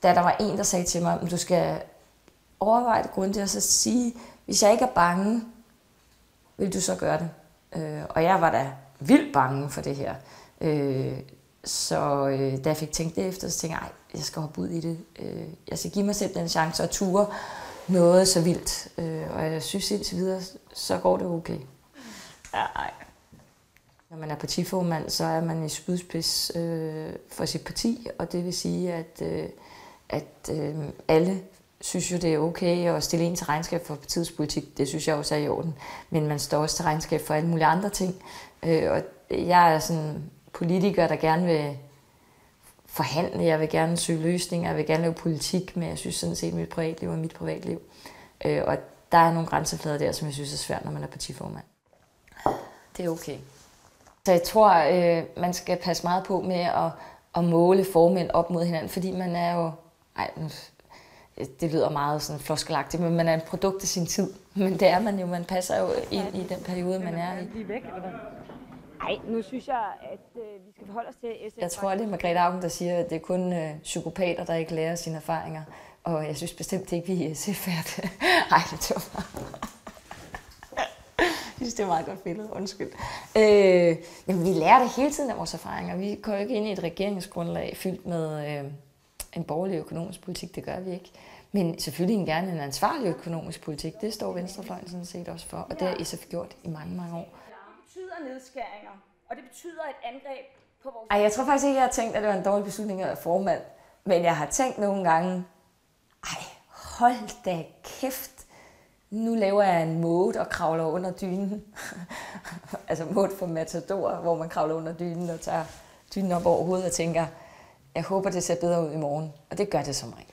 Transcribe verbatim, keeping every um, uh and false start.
da der var en, der sagde til mig, at du skal overveje det grundigt og så sige, hvis jeg ikke er bange, vil du så gøre det? Øh, og jeg var da vildt bange for det her. Øh, så øh, da jeg fik tænkt det efter, så tænkte jeg, ej, jeg skal hoppe ud i det. Øh, jeg skal give mig selv den chance at ture noget så vildt. Øh, og jeg synes indtil videre, så går det okay. Ja, ej. Når man er partiformand, så er man i spydspids øh, for sit parti, og det vil sige, at, øh, at øh, alle synes jo, det er okay at stille en til regnskab for partiets politik. Det synes jeg også er i orden. Men man står også til regnskab for alle mulige andre ting. Øh, og jeg er sådan en politiker, der gerne vil forhandle, jeg vil gerne søge løsninger, jeg vil gerne lave politik, men jeg synes sådan set, at mit privatliv er mit privatliv. Øh, og der er nogle grænseflader der, som jeg synes er svært, når man er partiformand. Det er okay. Så jeg tror, øh, man skal passe meget på med at, at måle formænd op mod hinanden, fordi man er jo... Ej, det lyder meget sådan floskelagtigt, men man er et produkt af sin tid. Men det er man jo, man passer jo ind i den periode, man er i. Nej, nu synes jeg, at øh, vi skal forholde os til S F. Jeg tror, det er Margrethe Auken, der siger, at det er kun øh, psykopater, der ikke lærer sine erfaringer. Og jeg synes bestemt ikke, vi er S F er det. Ej, det var bare... Jeg synes, det er meget godt billede. Undskyld. Øh, jamen, vi lærer det hele tiden af vores erfaringer. Vi går jo ikke ind i et regeringsgrundlag fyldt med øh, en borgerlig økonomisk politik. Det gør vi ikke. Men selvfølgelig gerne en ansvarlig økonomisk politik. Det står venstrefløjen sådan set også for. Og det har S F gjort i mange, mange år. Det betyder nedskæringer, og det betyder et angreb på vores... Ej, jeg tror faktisk ikke, jeg har tænkt, at det var en dårlig beslutning at være formand. Men jeg har tænkt nogle gange, ej, hold da kæft. Nu laver jeg en mode og kravler under dynen. Altså mode for Matador, hvor man kravler under dynen og tager dynen op over hovedet og tænker, jeg håber, det ser bedre ud i morgen. Og det gør det som regel.